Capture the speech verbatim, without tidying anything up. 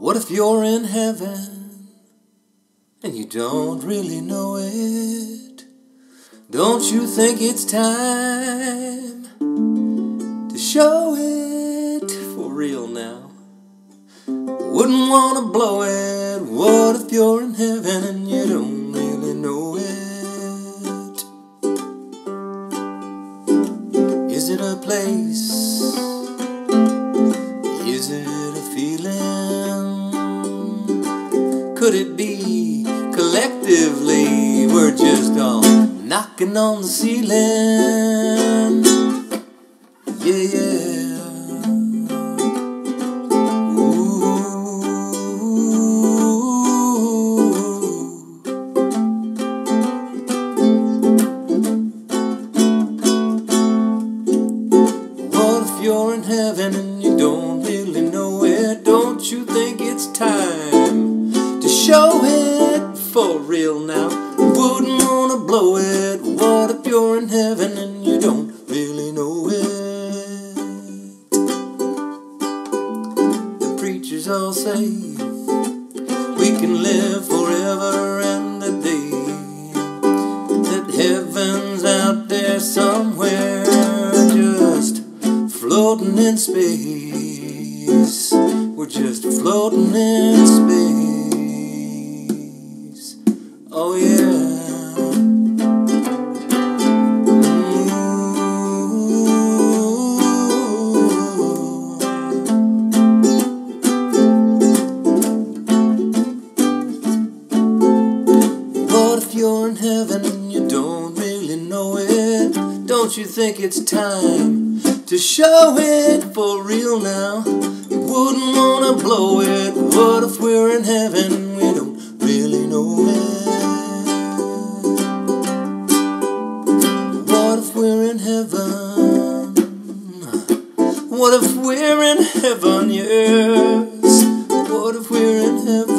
What if you're in heaven and you don't really know it? Don't you think it's time to show it for real now? Wouldn't want to blow it. What if you're in heaven and you don't really know it? Is it a place? Is it a feeling? Could it be collectively we're just all knocking on the ceiling? Yeah, yeah. What if you're in heaven and you don't really know it? Don't you think it's time to show it for real now? Wouldn't wanna blow it. What if you're in heaven and you don't really know it? The preachers all say we can live forever and a day, that heaven's out there somewhere, just floating in space. We're just floating in space. Oh yeah. What if you're in heaven and you don't really know it? Don't you think it's time to show it for real now? You wouldn't wanna blow it. What if we're in heaven and we don't really know it? What if we're in heaven? What if we're in heaven, yes? What if we're in heaven?